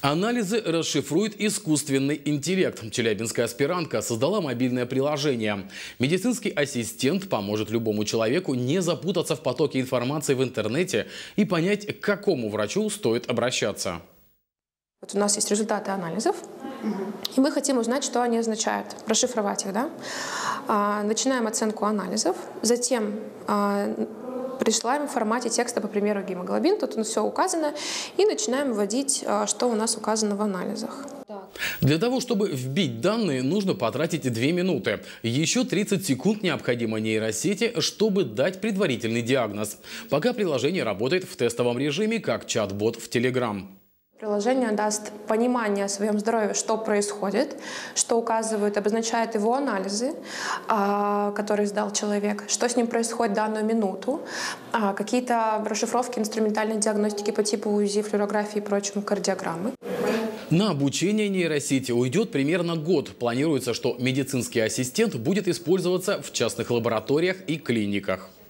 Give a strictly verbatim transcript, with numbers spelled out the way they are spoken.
Анализы расшифрует искусственный интеллект. Челябинская аспирантка создала мобильное приложение. Медицинский ассистент поможет любому человеку не запутаться в потоке информации в интернете и понять, к какому врачу стоит обращаться. Вот у нас есть результаты анализов, и мы хотим узнать, что они означают, расшифровать их. Да? А, начинаем оценку анализов, затем а, присылаем в формате текста, по примеру, гемоглобин, тут все указано, и начинаем вводить, а, что у нас указано в анализах. Для того, чтобы вбить данные, нужно потратить две минуты. Еще тридцать секунд необходимо нейросети, чтобы дать предварительный диагноз. Пока приложение работает в тестовом режиме, как чат-бот в Telegram. Приложение даст понимание о своем здоровье, что происходит, что указывает, обозначает его анализы, которые сдал человек, что с ним происходит в данную минуту, какие-то расшифровки инструментальной диагностики по типу УЗИ, флюорографии и прочему, кардиограммы. На обучение нейросети уйдет примерно год. Планируется, что медицинский ассистент будет использоваться в частных лабораториях и клиниках.